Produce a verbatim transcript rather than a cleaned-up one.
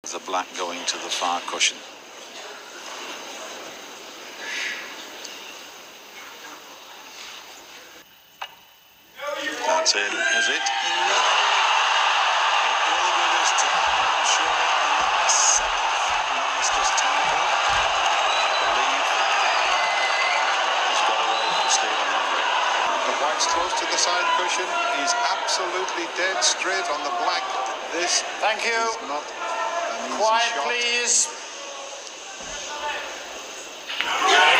The black going to the far cushion. That's in, is it? No! It will be this time, I'm sure, in the seventh Masters title. I believe he's got away from Stephen Hendry. The white's close to the side cushion. He's absolutely dead straight on the black. This Thank you. is not an easy Quiet, shot. please.